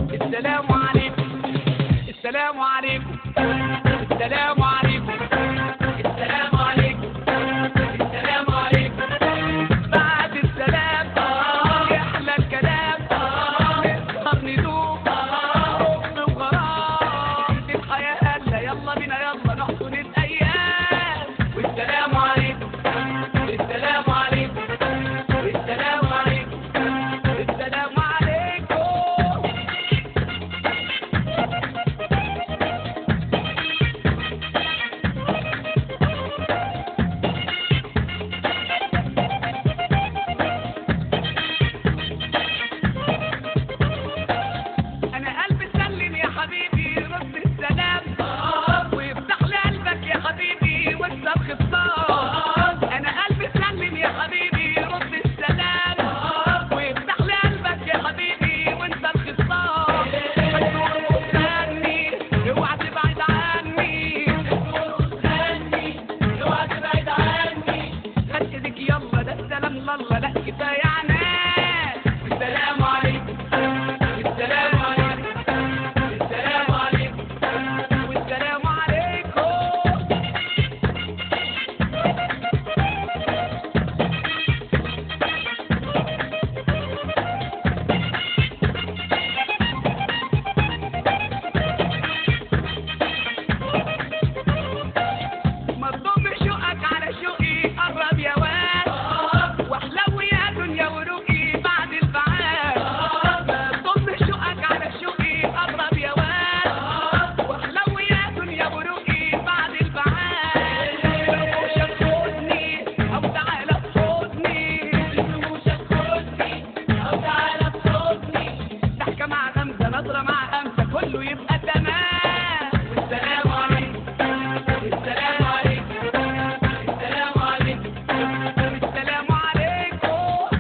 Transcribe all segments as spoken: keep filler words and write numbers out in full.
السلام عليكم السلام عليكم السلام عليكم السلام عليكم السلام عليكم. بعد السلام يحلى الكلام نسهر ندوب حب وغرام دي الحياة هلا يلا بينا يلا نحضن الأيام. والسلام عليكم السلام عليكم السلام عليكم السلام عليكم. أنا قلبي سلم يا حبيبي رد السلام ويفتح لي قلبك يا حبيبي واكسر خصام. أنا قلبي سلم يا حبيبي رد السلام ويفتح لي قلبك يا حبيبي وانت الخصام. غني اوعى تبعد عني غني اوعى تبعد عني. هات ايدك يلا ده السلام لله لا كفاية عناد. السلام عليكم السلام عليكم السلام عليكم والسلام عليكم. مضم شوقك على شوقي قرب يا واد واحلو يا دنيا وروقي بعد البعاد. مضم شوقك على شوقي قرب يا واد واحلو يا دنيا وروقي بعد البعاد. رموشك خدني او تعالى بحضني رموشك خدني او تعالى بحضني. ضحكة مع غمزة نظرة مع همسة كله يبقى تمام. والسلام عليكم السلام عليكم السلام عليكم السلام عليكم.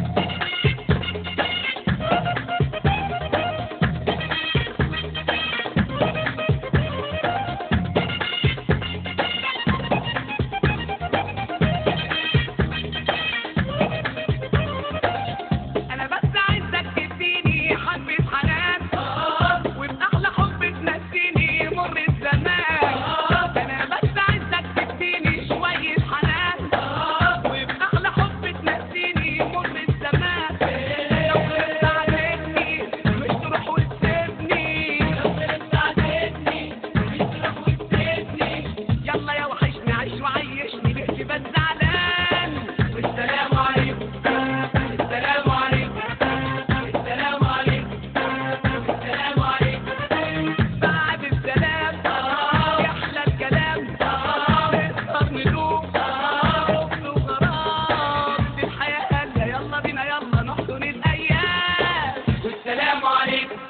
أنا بس عايزك تديني حبة حنان وبأحلى حب تنسيني مر الزمان. أنا بس عايزك تديني شوية حنان وبأحلى حب تنسيني مر الزمان. لو غلطت عاتبني مش تروح وتسيبني لو غلطت عاتبني مش تروح وتسيبني. يلا يا وحشني عيش وعيشني ليه تبقى زعلان. والسلام عليكم السلام عليكم السلام عليكم السلام عليكم. بعد السلام يحلى الكلام نسهر ندوب حب وغرام دي الحياة هلا يلا بينا يلا نحضن الأيام. والسلام عليكم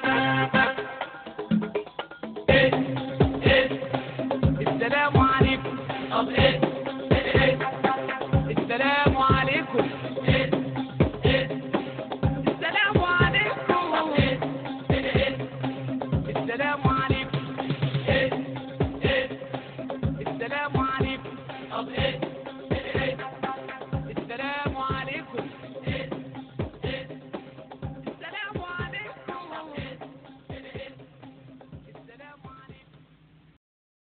إيه إيه السلام عليكم طب إيه إيه السلام عليكم